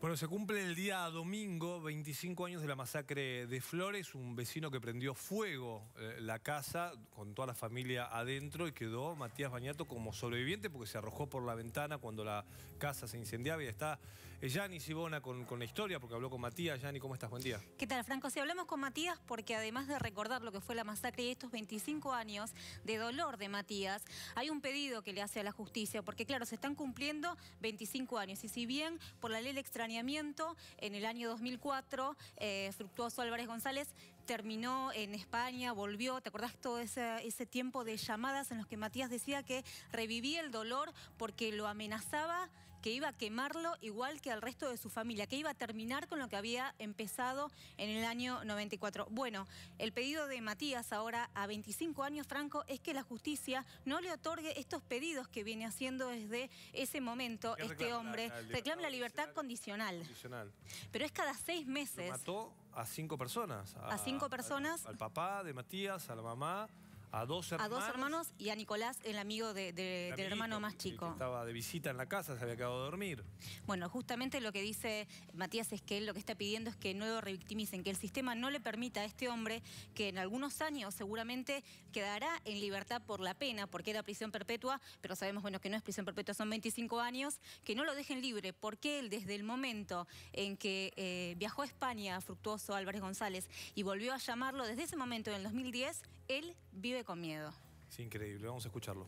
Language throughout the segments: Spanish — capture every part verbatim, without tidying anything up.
Bueno, se cumple el día domingo, veinticinco años de la masacre de Flores, un vecino que prendió fuego eh, la casa con toda la familia adentro y quedó Matías Bañato como sobreviviente porque se arrojó por la ventana cuando la casa se incendiaba. Y está Yani Sibona con, con la historia porque habló con Matías. Yani, ¿cómo estás? Buen día. ¿Qué tal, Franco? Sí, hablamos con Matías porque además de recordar lo que fue la masacre y estos veinticinco años de dolor de Matías, hay un pedido que le hace a la justicia porque, claro, se están cumpliendo veinticinco años y si bien por la ley de extrañamiento en el año dos mil cuatro, eh, Fructuoso Álvarez González terminó en España, volvió. ¿Te acordás todo ese, ese tiempo de llamadas en los que Matías decía que revivía el dolor porque lo amenazaba, que iba a quemarlo igual que al resto de su familia, que iba a terminar con lo que había empezado en el año noventa y cuatro? Bueno, el pedido de Matías ahora a veinticinco años, Franco, es que la justicia no le otorgue estos pedidos que viene haciendo desde ese momento este hombre. La, la reclama la libertad condicional. condicional. Pero es cada seis meses. Lo mató a cinco personas. A, a cinco personas. Al, al papá de Matías, a la mamá, a dos hermanos. A dos hermanos y a Nicolás, el amigo de, de, del hermano más chico. Que estaba de visita en la casa, se había quedado a dormir. Bueno, justamente lo que dice Matías es que él lo que está pidiendo es que no lo revictimicen, que el sistema no le permita a este hombre, que en algunos años seguramente quedará en libertad por la pena, porque era prisión perpetua, pero sabemos bueno que no es prisión perpetua, son veinticinco años, que no lo dejen libre, porque él desde el momento en que eh, viajó a España, Fructuoso Álvarez González, y volvió a llamarlo, desde ese momento, en el dos mil diez, él vive con miedo. Es increíble, vamos a escucharlo.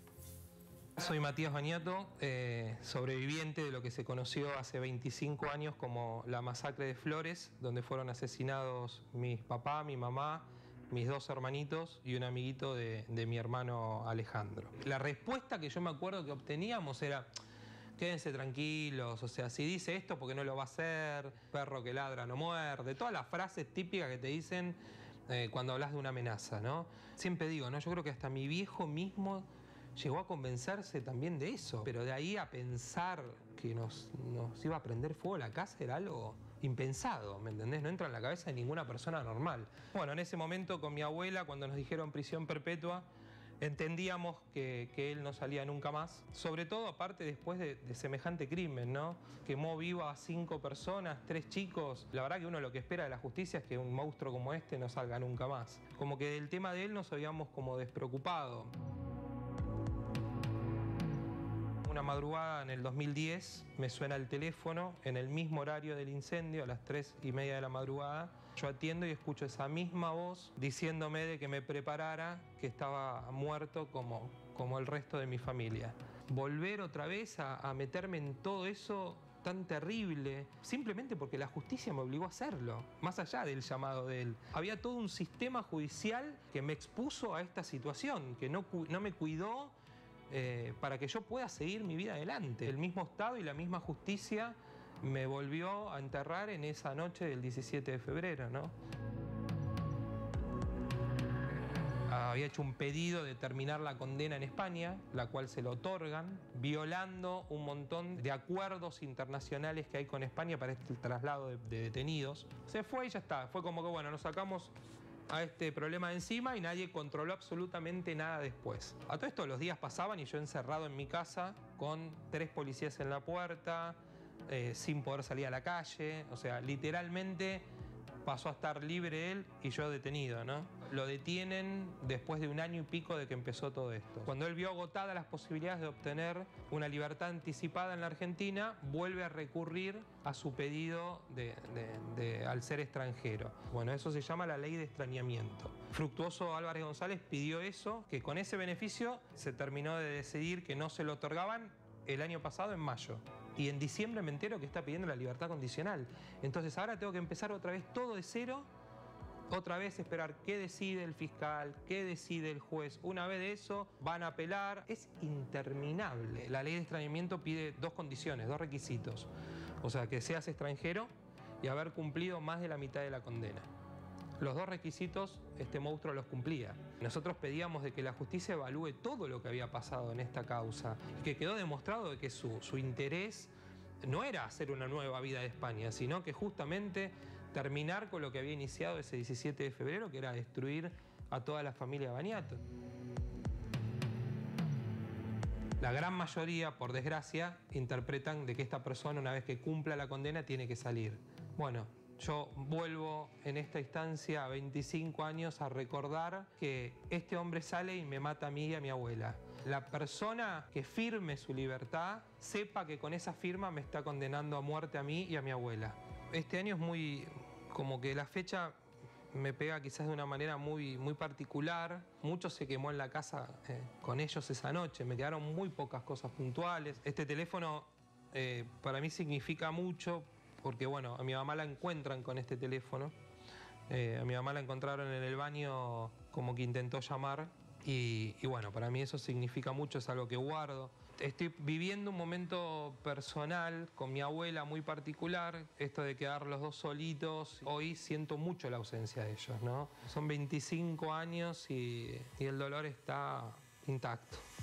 Soy Matías Bañato, eh, sobreviviente de lo que se conoció hace veinticinco años como la masacre de Flores, donde fueron asesinados mi papá, mi mamá, mis dos hermanitos y un amiguito de, de mi hermano Alejandro. La respuesta que yo me acuerdo que obteníamos era: quédense tranquilos, o sea, si dice esto, ¿por qué no lo va a hacer? Perro que ladra no muerde. Todas las frases típicas que te dicen eh, cuando hablas de una amenaza, ¿no? Siempre digo, ¿no? Yo creo que hasta mi viejo mismo llegó a convencerse también de eso. Pero de ahí a pensar que nos, nos iba a prender fuego la casa era algo impensado, ¿me entendés? No entra en la cabeza de ninguna persona normal. Bueno, en ese momento con mi abuela, cuando nos dijeron prisión perpetua, entendíamos que, que él no salía nunca más. Sobre todo, aparte, después de, de semejante crimen, ¿no? Quemó viva a cinco personas, tres chicos. La verdad que uno lo que espera de la justicia es que un monstruo como este no salga nunca más. Como que del tema de él nos habíamos como despreocupado. Una madrugada en el dos mil diez me suena el teléfono en el mismo horario del incendio, a las tres y media de la madrugada. Yo atiendo y escucho esa misma voz diciéndome de que me preparara, que estaba muerto como, como el resto de mi familia. Volver otra vez a, a meterme en todo eso tan terrible, simplemente porque la justicia me obligó a hacerlo, más allá del llamado de él. Había todo un sistema judicial que me expuso a esta situación, que no, no me cuidó Eh, para que yo pueda seguir mi vida adelante. El mismo Estado y la misma justicia me volvió a enterrar en esa noche del diecisiete de febrero, ¿no? Había hecho un pedido de terminar la condena en España, la cual se lo otorgan, violando un montón de acuerdos internacionales que hay con España para este traslado de, de detenidos. Se fue y ya está. Fue como que, bueno, nos sacamos a este problema de encima y nadie controló absolutamente nada después. A todo esto los días pasaban y yo encerrado en mi casa con tres policías en la puerta, eh, sin poder salir a la calle. O sea, literalmente pasó a estar libre él y yo detenido, ¿no? Lo detienen después de un año y pico de que empezó todo esto. Cuando él vio agotadas las posibilidades de obtener una libertad anticipada en la Argentina, vuelve a recurrir a su pedido de, de, de, al ser extranjero. Bueno, eso se llama la ley de extrañamiento. Fructuoso Álvarez González pidió eso, que con ese beneficio se terminó de decidir que no se lo otorgaban el año pasado en mayo. Y en diciembre me entero que está pidiendo la libertad condicional. Entonces ahora tengo que empezar otra vez todo de cero, otra vez esperar qué decide el fiscal, qué decide el juez. Una vez de eso van a apelar. Es interminable. La ley de extrañamiento pide dos condiciones, dos requisitos. O sea, que seas extranjero y haber cumplido más de la mitad de la condena. Los dos requisitos este monstruo los cumplía. Nosotros pedíamos de que la justicia evalúe todo lo que había pasado en esta causa y que quedó demostrado de que su, su interés no era hacer una nueva vida de España, sino que justamente terminar con lo que había iniciado ese diecisiete de febrero, que era destruir a toda la familia Bañato. La gran mayoría, por desgracia, interpretan de que esta persona, una vez que cumpla la condena, tiene que salir. Bueno, yo vuelvo en esta instancia a veinticinco años a recordar que este hombre sale y me mata a mí y a mi abuela. La persona que firme su libertad, sepa que con esa firma me está condenando a muerte a mí y a mi abuela. Este año es muy... como que la fecha me pega quizás de una manera muy, muy particular. Mucho se quemó en la casa eh, con ellos esa noche. Me quedaron muy pocas cosas puntuales. Este teléfono eh, para mí significa mucho porque, bueno, a mi mamá la encuentran con este teléfono. Eh, a mi mamá la encontraron en el baño como que intentó llamar. Y, y bueno, para mí eso significa mucho, es algo que guardo. Estoy viviendo un momento personal con mi abuela muy particular, esto de quedar los dos solitos. Hoy siento mucho la ausencia de ellos, ¿no? Son veinticinco años y, y el dolor está intacto.